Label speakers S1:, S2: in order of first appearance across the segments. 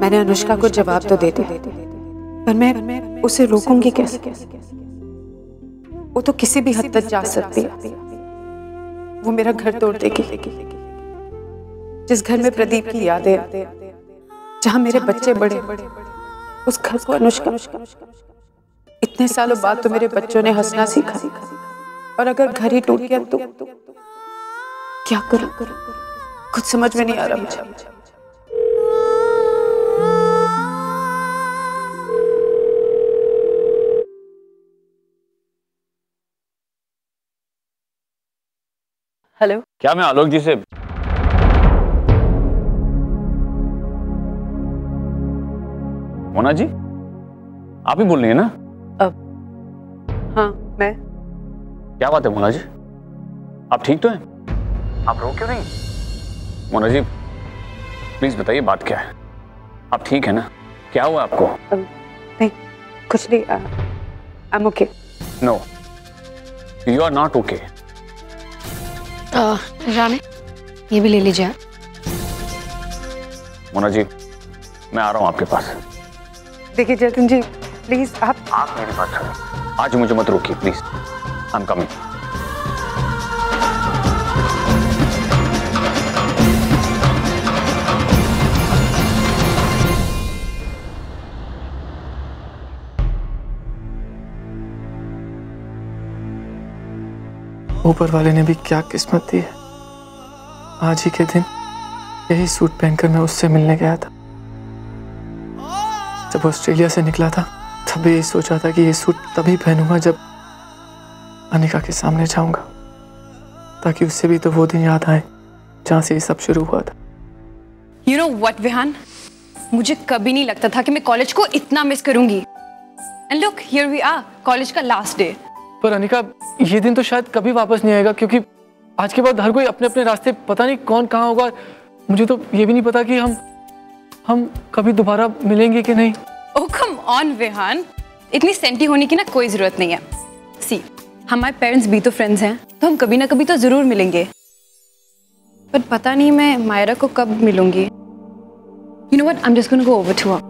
S1: मैंने अनुष्का को जवाब तो दे दिया, पर मैं उसे रोकूंगी कैसे? वो तो किसी भी हद तक जा सकती है। वो मेरा घर तोड़ देगी। जिस घर में प्रदीप की यादें, जहां मेरे बच्चे बड़े, उस घर को अनुष्का। इतने सालों बाद तो मेरे बच्चों ने हंसना सीखा, और अगर घर ही टूट गया तो क्या करूं? कुछ समझ में नहीं आ रहा मुझे। हेलो,
S2: क्या मैं आलोक जी से मोना जी आप ही बोल रही हैं ना?
S1: हाँ मैं।
S2: क्या बात है मोना जी, आप ठीक तो हैं? आप रो क्यों नहीं? मोना जी प्लीज बताइए बात क्या है, आप ठीक है ना? क्या हुआ आपको?
S1: नहीं कुछ नहीं, I am okay.
S2: No you are not okay.
S3: राने ये भी ले लीजिए।
S2: मोना जी मैं आ रहा हूँ आपके पास।
S1: देखिए जतिन जी प्लीज आप
S2: मेरी बात सुनो, आज मुझे मत रोकिए प्लीज, आई एम कमिंग।
S4: ऊपर वाले ने भी क्या किस्मत दी है। आज ही के दिन यही सूट पहनकर मैं उससे मिलने गया था। जब ऑस्ट्रेलिया से निकला था तब भी यही सोचा था कि ये सूट तभी पहनूंगा जब अनिका के सामने जाऊंगा, ताकि उससे भी तो वो दिन याद आए जहां से ये सब शुरू हुआ था।
S3: You know what, विहान, मुझे कभी नहीं लगता था कि मैं कॉलेज को इतना मिस करूंगी। And look, here we are, college का लास्ट डे।
S4: पर अनिका ये दिन तो शायद कभी वापस नहीं आएगा, क्योंकि आज के बाद हर कोई अपने अपने रास्ते, पता नहीं कौन कहाँ होगा। मुझे तो ये भी नहीं पता कि हम कभी दोबारा मिलेंगे कि नहीं।
S3: Oh come on विहान, इतनी सेंटी होने की ना कोई जरूरत नहीं है। सी हमारे पेरेंट्स भी तो फ्रेंड्स हैं, तो हम कभी ना कभी तो जरूर मिलेंगे। पर पता नहीं मैं मायरा को कब मिलूंगी। You know what, I'm just gonna go over to her.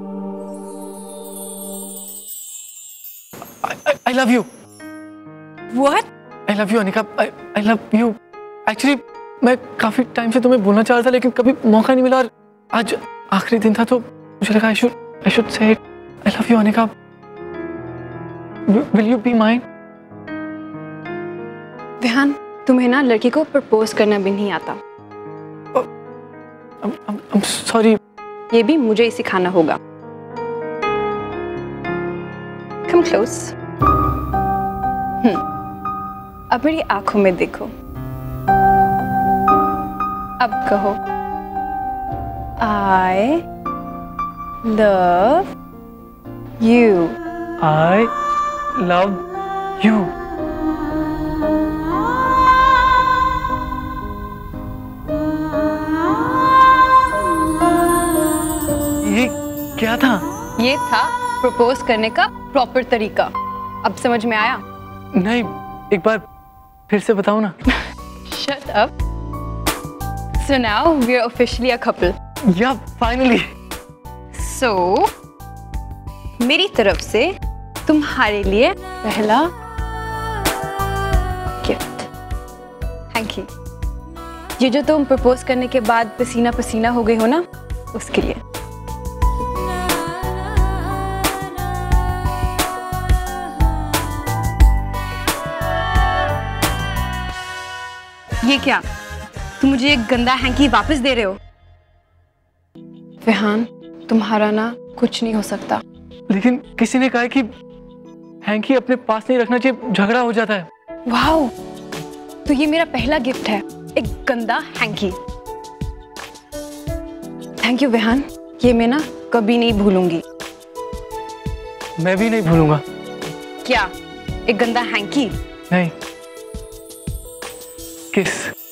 S4: I love you.
S3: What?
S4: I love you Anika, I love you. Actually मैं काफी टाइम से तुम्हें बोलना चाह रहा था, लेकिन कभी मौका नहीं मिला, और आज आखिरी दिन था तो मुझे लगा I should say it. I love you Anika. Will you be mine?
S3: Vihaan तुम्हें ना लड़की को प्रपोज करना भी नहीं आता।
S4: I'm sorry.
S3: ये भी मुझे ही सिखाना होगा। Come close. अब मेरी आंखों में देखो, अब कहो I love you.
S4: I love you. ये क्या था?
S3: ये था प्रपोज करने का प्रॉपर तरीका। अब समझ में आया?
S4: नहीं, एक बार फिर से बताओ ना।
S3: Shut up. So now we are officially a couple.
S4: Yeah, finally.
S3: So मेरी तरफ से तुम्हारे लिए पहला गिफ्ट। Thank you. ये जो तुम प्रपोज करने के बाद पसीना पसीना हो गई हो ना, उसके लिए। ये क्या, तुम मुझे एक गंदा हैंकी वापस दे रहे हो? विहान तुम्हारा ना कुछ नहीं हो सकता।
S4: लेकिन किसी ने कहा है कि हैंकी अपने पास नहीं रखना चाहिए, झगड़ा हो जाता है।
S3: वाओ, तो ये मेरा पहला गिफ्ट है, एक गंदा हैंकी। थैंक यू विहान, ये मैं ना कभी नहीं भूलूंगी।
S4: मैं भी नहीं भूलूंगा।
S3: क्या, एक गंदा हैंकी?
S4: नहीं, किस।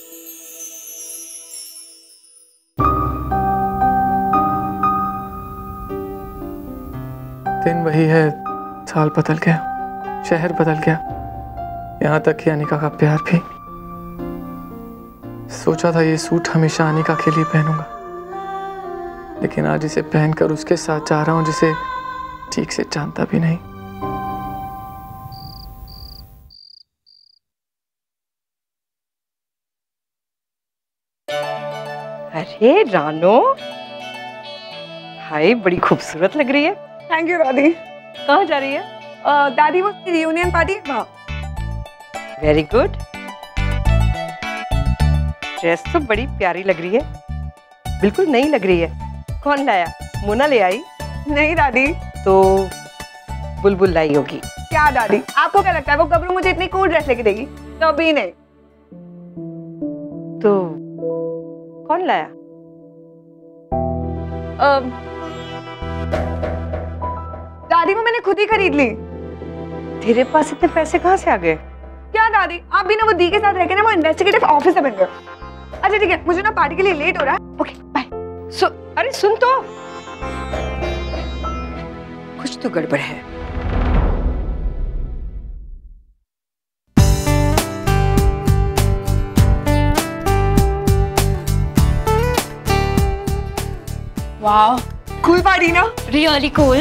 S4: दिन वही है, साल बदल गया, शहर बदल गया, यहाँ तक कि अनिका का प्यार भी। सोचा था ये सूट हमेशा अनिका के लिए पहनूंगा, लेकिन आज इसे पहनकर उसके साथ जा रहा हूँ जिसे ठीक से जानता भी नहीं।
S5: अरे रानो, हाय, बड़ी खूबसूरत लग रही है।
S1: थैंक यू दादी।
S5: कहाँ जा रही है?
S1: दादी वो रियूनियन पार्टी वहाँ।
S5: Very good. ड्रेस तो बड़ी प्यारी लग रही है, बिल्कुल नई लग रही है। कौन लाया? मोना ले आई?
S1: नहीं दादी।
S5: तो बुलबुल लाई होगी।
S1: क्या दादी, आपको क्या लगता है वो गबरू मुझे इतनी कूल ड्रेस लेके देगी? कभी नहीं।
S5: तो कौन लाया?
S1: दादी वो मैंने खुद ही खरीद ली।
S5: तेरे पास इतने पैसे कहाँ से आ गए?
S1: क्या दादी, आप भी ना वो दी के साथ रह के ना वो इन्वेस्टिगेटिव ऑफिसर बन गए। अच्छा ठीक है, मुझे ना पार्टी के लिए लेट हो रहा है। Okay bye.
S5: अरे सुन तो, कुछ तो गड़बड़ है।
S3: वाह,
S1: कूल पार्टी ना?
S3: Really cool.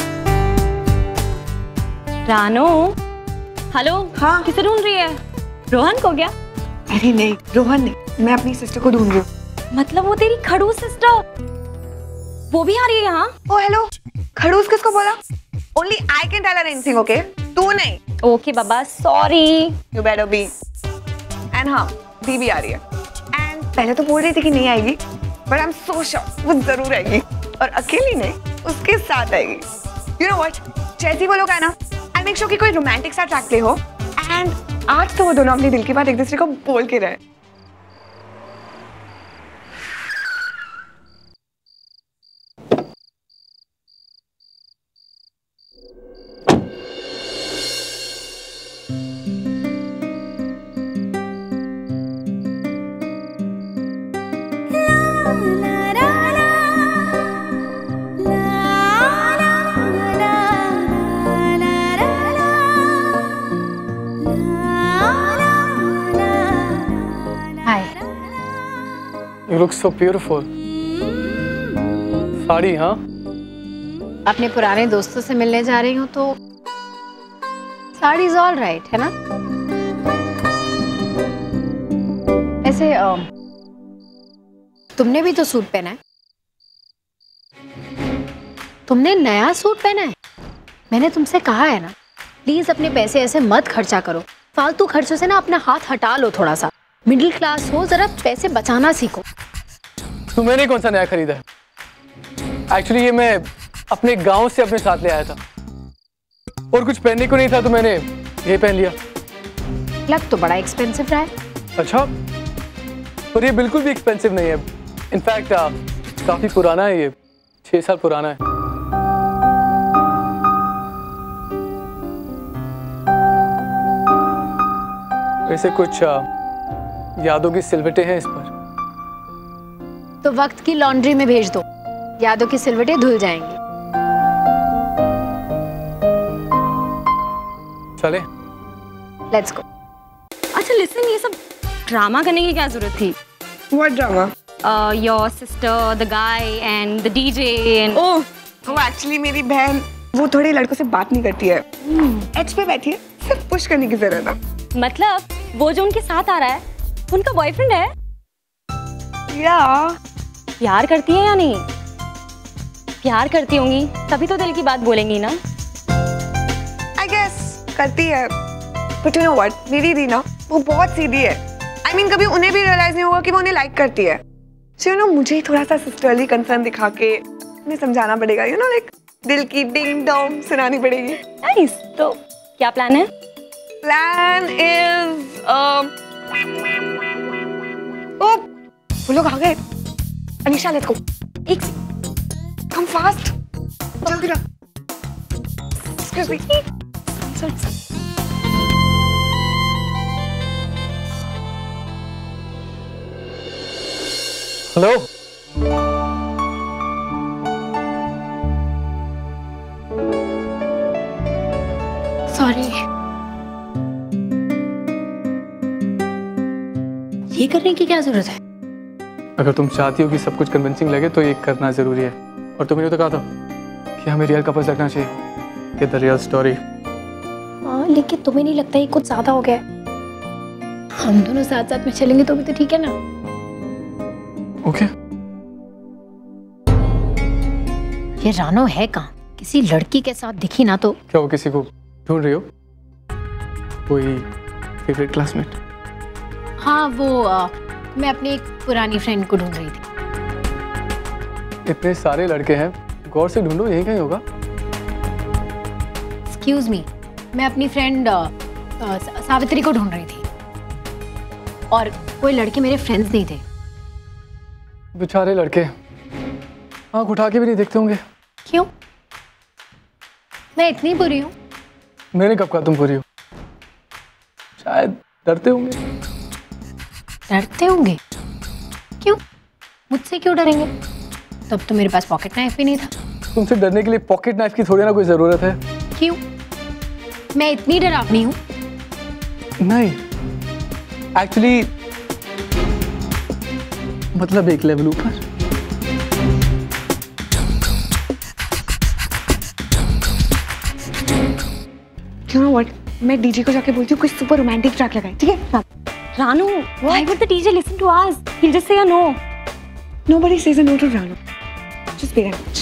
S3: रानो, हेलो।
S1: हाँ?
S3: किसे ढूंढ रही है? रोहन को क्या?
S1: अरे नहीं, रोहन नहीं, मैं अपनी सिस्टर को ढूंढ रही हूँ।
S3: मतलब वो तेरी खड़ूस सिस्टर, वो भी आ रही है यहाँ?
S1: ओ हेलो, खड़ूस किसको बोला? Only I can tell her anything, okay? तू नहीं।
S3: ओके बाबा, sorry.
S1: You better be. And हाँ, दी भी आ रही है। एंड पहले तो बोल रही थी कि नहीं आएगी, but I am so sure वो जरूर आएगी, और अकेली नहीं, उसके साथ आएगी। यू नो व्हाट, जैसी वो लोग आए ना, आई मेक श्योर कि कोई रोमांटिक सा ट्रैक प्ले हो। एंड आज तो वो दोनों अपने दिल की बात एक दूसरे को बोल के रहे।
S4: You look so beautiful. Sari? हाँ,
S6: अपने पुराने दोस्तों से मिलने जा रही हूँ तो साड़ी इज ऑल राइट, है ना? ऐसे तुमने भी तो सूट पहना है। तुमने नया सूट पहना है। मैंने तुमसे कहा है ना, प्लीज अपने पैसे ऐसे मत खर्चा करो। फालतू खर्चों से ना अपना हाथ हटा लो थोड़ा सा। मिडिल क्लास हो, जरा पैसे बचाना सीखो।
S4: तो मैंने कौन सा नया खरीदा है? एक्चुअली ये मैं अपने गांव से अपने साथ ले आया था, और कुछ पहनने को नहीं था तो मैंने ये पहन लिया।
S6: लग तो बड़ा एक्सपेंसिव रहा है।
S4: अच्छा, पर ये बिल्कुल भी एक्सपेंसिव नहीं है। इनफैक्ट काफी पुराना है, ये 6 साल पुराना है। वैसे कुछ यादों की सिलवटें हैं इस पर।
S6: तो वक्त की लॉन्ड्री में भेज दो, यादों की सिलवटें धुल जाएंगी।
S4: चले,
S6: लेट्स गो।
S3: अच्छा लिसन, ये सब ड्रामा करने की क्या जरूरत थी?
S1: What drama?
S3: Your sister, the guy and the DJ and
S1: oh, वो एक्चुअली मेरी बहन, वो थोड़े लड़कों से बात नहीं करती है। एच पे बैठी है, सिर्फ पुश करने की जरूरत है।
S3: मतलब वो जो उनके साथ आ रहा है उनका बॉयफ्रेंड है?
S1: या
S3: प्यार करती है या नहीं? प्यार करती होंगी तभी तो दिल की बात बोलेंगी ना।
S1: आई गेस करती है, बट यू नो व्हाट, मेरी दी ना वो बहुत सीधी है। आई मीन कभी उन्हें भी रियलाइज नहीं होगा कि वो उन्हें लाइक करती है। सो यू नो मुझे थोड़ा सा सिस्टरली कंसर्न दिखा के उन्हें समझाना पड़ेगा। यू नो लाइक दिल की डिंग डोंग सुनानी पड़ेगी।
S3: नाइस। तो क्या प्लान है?
S1: प्लान इज ओ वो लोग आ गए। Anisha let's go.
S3: एक
S1: कम फास्ट, जल्दी रख। Excuse me.
S4: Hello,
S6: sorry. ये करने की क्या जरूरत है?
S4: अगर तुम चाहती हो कि सब कुछ कन्विंसिंग लगे तो ये करना जरूरी है। और तुमने तो कहा था कि हमें रियल कपल्स लगना चाहिए। कि द रियल स्टोरी।
S6: हाँ, लेकिन तुम्हें नहीं लगता ये कुछ ज्यादा हो गया? हम दोनों साथ साथ में चलेंगे तो भी तो ठीक है ना?
S4: ओके।
S6: ये रानो है कहाँ? किसी लड़की के साथ दिखी ना तो।
S4: क्या वो किसी को ढूंढ रही हो? कोई फेवरेट क्लासमेट?
S6: हाँ वो मैं अपनी एक पुरानी फ्रेंड को ढूंढ रही थी।
S4: इतने सारे लड़के हैं, गौर से ढूंढो, यही कहीं होगा।
S6: एक्सक्यूज मी, मैं अपनी फ्रेंड सावित्री को ढूंढ रही थी और कोई लड़के मेरे फ्रेंड्स नहीं थे।
S4: बेचारे लड़के आँख उठा के भी नहीं देखते होंगे।
S6: क्यों? मैं इतनी बुरी हूँ?
S4: मैंने कब कहा तुम बुरी हो? शायद डरते होंगे।
S6: डरते होंगे? क्यों? मुझसे क्यों डरेंगे? तब तो मेरे पास पॉकेट नाइफ भी नहीं था।
S4: तुमसे डरने के लिए पॉकेट नाइफ की थोड़ी ना कोई जरूरत है।
S6: क्यों? मैं इतनी डरावनी हूँ?
S4: नहीं, एक्चुअली मतलब एक लेवल ऊपर।
S1: You know what? मैं डीजे को जाके बोलती हूँ कोई सुपर रोमांटिक ट्रैक लगाए, ठीक है?
S7: Rano, why would the DJ listen to us? He'll just say a no.
S1: Nobody says a no to Rano. Just pay that much.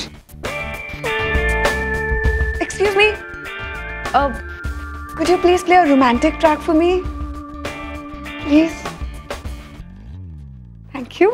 S1: Excuse me. Could you please play a romantic track for me? Please. Thank you.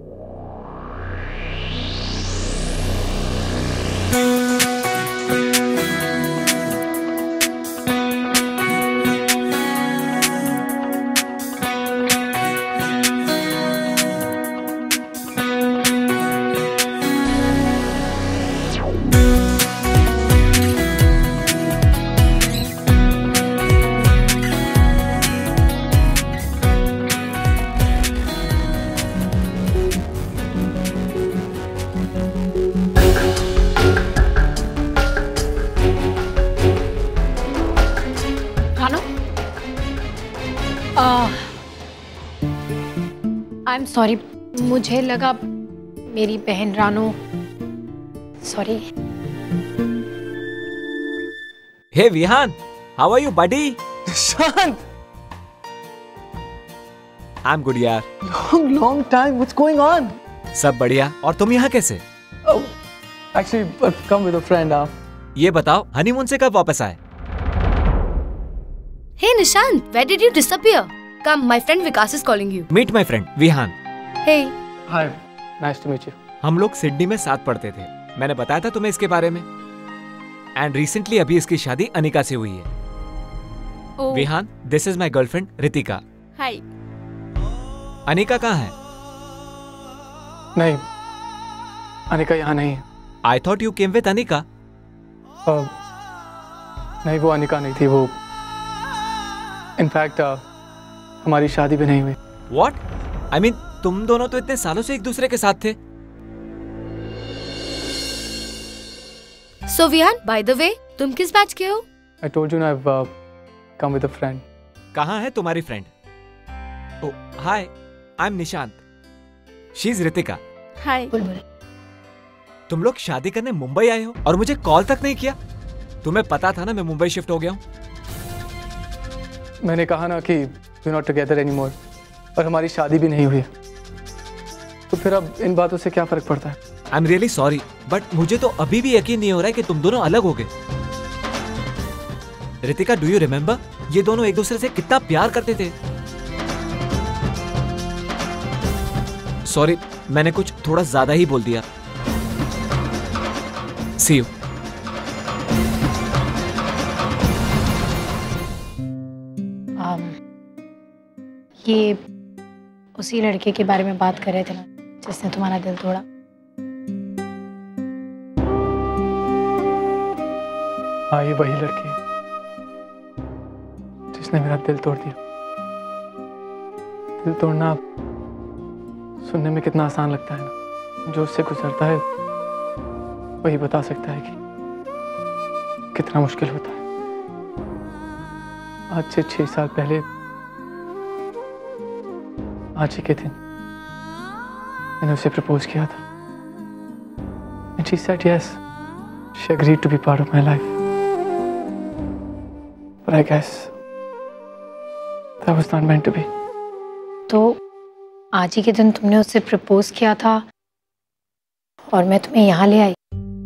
S6: I'm sorry, मुझे लगा मेरी बहन रानो। Sorry.
S8: Hey Rehan, how are you, buddy?
S4: शांत।
S8: I'm good यार।
S4: Long time. What's going on?
S8: सब बढ़िया। और तुम यहाँ कैसे?
S4: Oh, actually, I've come with a friend.
S8: ये बताओ, हनीमून से कब वापस आए?
S7: Hey Nishant, where did you disappear? Come, my friend Vikas is calling you.
S8: Meet my friend Rehan.
S7: Hey.
S4: Hi, nice to meet you.
S8: हम लोग Sydney में साथ पढ़ते थे। मैंने बताया था तुम्हें इसके बारे में। एंड रिसेंटली अभी इसकी शादी अनिका से हुई है।
S7: Oh.
S8: Rehan, this is my girlfriend Ritika.
S7: Hi.
S8: Anika कहाँ है?
S4: नहीं, अनिका यहाँ नहीं है।
S8: I thought you came with Anika.
S4: नहीं, वो अनिका नहीं थी। वो इनफैक्ट हमारी शादी भी नहीं हुई।
S8: What? I mean, तुम दोनों तो इतने सालों से एक दूसरे के साथ थे।
S7: So Vihan, by the way, तुम किस बैच के हो?
S4: I told you I've come with a friend.
S8: कहाँ है तुम्हारी friend? Oh, hi, I'm Nishant. She's Ritika.
S7: Hi.
S6: Bulbul.
S8: तुम लोग शादी करने मुंबई आए हो और मुझे कॉल तक नहीं किया। तुम्हें पता था ना मैं मुंबई शिफ्ट हो गया हूँ।
S4: मैंने कहा ना कि we're not together anymore और हमारी शादी भी नहीं हुई है। तो फिर अब इन बातों से क्या फर्क पड़ता है?
S8: I'm really sorry, but मुझे तो अभी भी यकीन नहीं हो रहा है कि तुम दोनों अलग हो गए। Ritika, do you remember? ये दोनों एक दूसरे से कितना प्यार करते थे। Sorry, मैंने कुछ थोड़ा ज्यादा ही बोल दिया। See you.
S6: ये उसी लड़के के बारे में बात कर रहे थे ना जिसने तुम्हारा दिल तोड़ा।
S4: हाँ, ये वही लड़की है जिसने मेरा दिल तोड़ दिया। दिल तोड़ना सुनने में कितना आसान लगता है ना, जो उससे गुजरता है वही बता सकता है कि कितना मुश्किल होता है। आज से 6 साल पहले आज ही के दिन मैंने उसे प्रपोज किया था and she said yes. She agreed to be part of my life. But I guess that was not meant to be.
S6: तो आज ही के दिन तुमने उससे प्रपोज किया था और मैं तुम्हें यहाँ ले आई।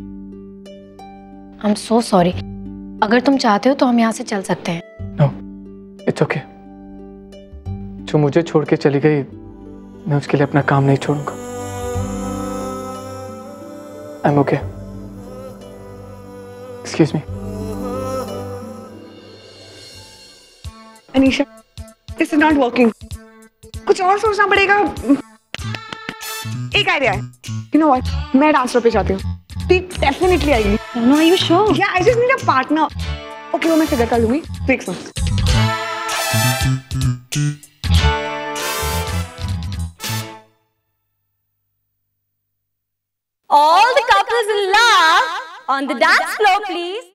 S6: I'm so sorry. अगर तुम चाहते हो तो हम यहाँ से चल सकते हैं।
S4: No, it's okay. जो मुझे छोड़ के चली गई, मैं उसके लिए अपना काम नहीं छोड़ूंगा। I'm okay. Excuse me.
S1: Anisha, this is not working. कुछ और सोचना पड़ेगा। एक आइडिया है। You know what? मैं डांस फ्लोर पे जाती हूँ। ती डेफिनेटली आएगी।
S6: No, are you sure?
S1: Yeah, I just need a partner. Okay, वो मैं फिगर कर लूँगी। देख सुन।
S9: All the couples in love on the dance floor, please.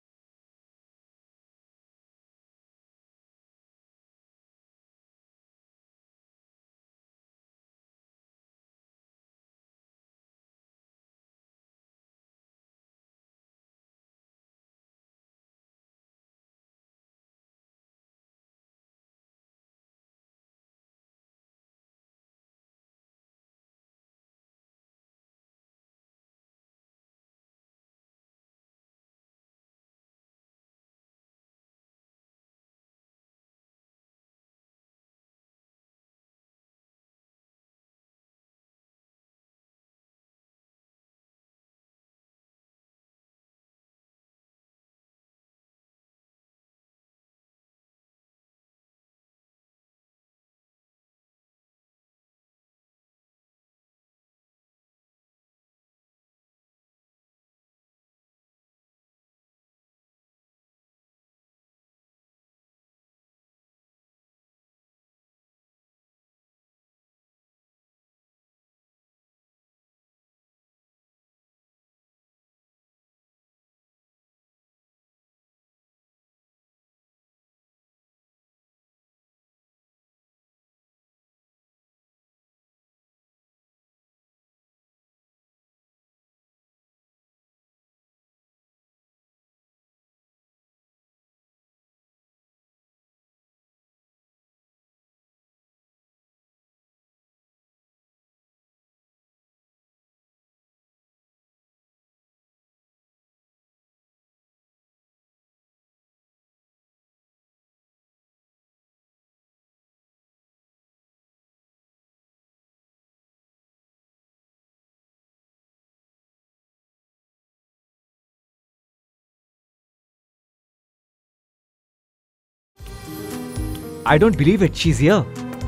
S8: I don't believe it. She's here.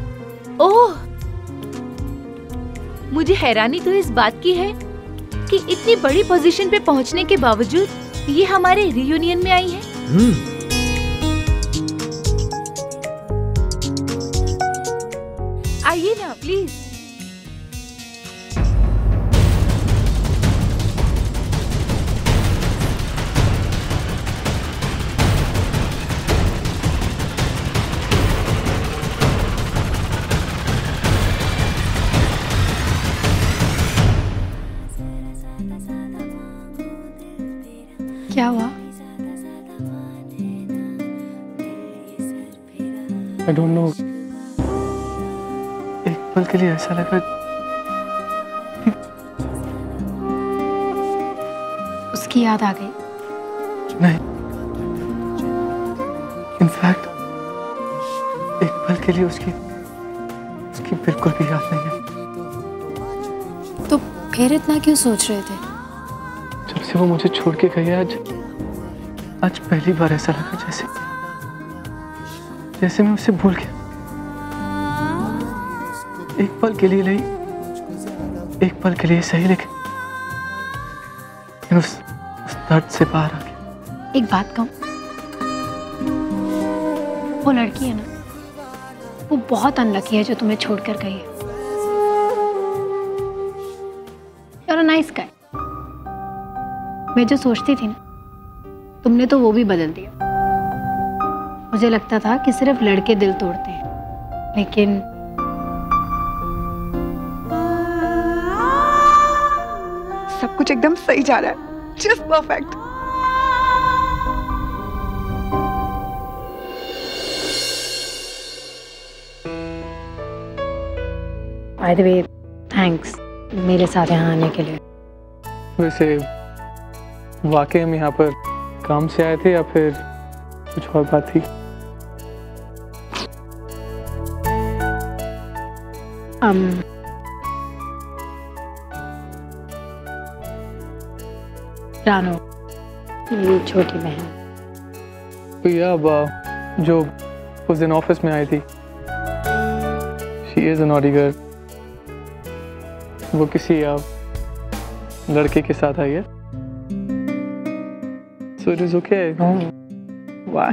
S10: ओह, मुझे हैरानी तो इस बात की है कि इतनी बड़ी पोजीशन पे पहुंचने के बावजूद ये हमारे रियूनियन में आई है। आइए ना प्लीज।
S6: क्या हुआ?
S4: I don't know. एक पल के लिए ऐसा लगा
S6: उसकी याद आ गई।
S4: नहीं, इनफैक्ट एक पल के लिए उसकी बिल्कुल भी याद नहीं है।
S6: तो फिर इतना क्यों सोच रहे थे?
S4: जब से वो मुझे छोड़ के गई, आज पहली बार ऐसा लगा जैसे मैं उसे भूल गया। एक पल के लिए नहीं, एक पल के लिए सही, लेकिन उस दर्द से बाहर आ गया।
S6: एक बात कहूं, वो लड़की है ना, वो बहुत अनलकी है जो तुम्हें छोड़कर गई है। You're a nice guy. मैं जो सोचती थी ना, तुमने तो वो भी बदल दिया। मुझे लगता था कि सिर्फ लड़के दिल तोड़ते हैं, लेकिन
S1: कुछ एकदम सही जा रहा है, just perfect.
S6: By the way, thanks मेरे साथ यहाँ आने के लिए।
S4: वैसे वाकई हम यहाँ पर काम से आए थे या फिर कुछ और बात थी?
S6: रानो, मेरी छोटी बहन।
S4: तो जो उस दिन ऑफिस में आई थी, she is a naughty girl. वो किसी लड़के के साथ आई है। So it is okay. Why?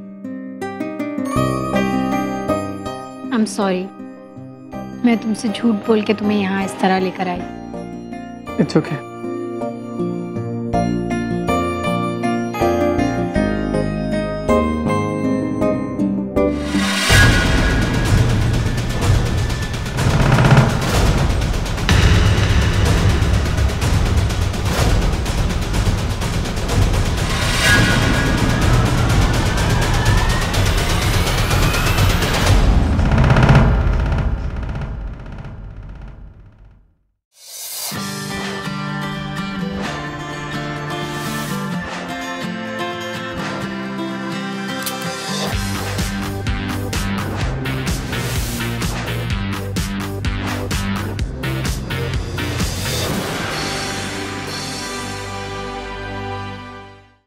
S6: I'm sorry. मैं तुमसे झूठ बोल के तुम्हें यहाँ इस तरह लेकर आई।
S4: It's okay.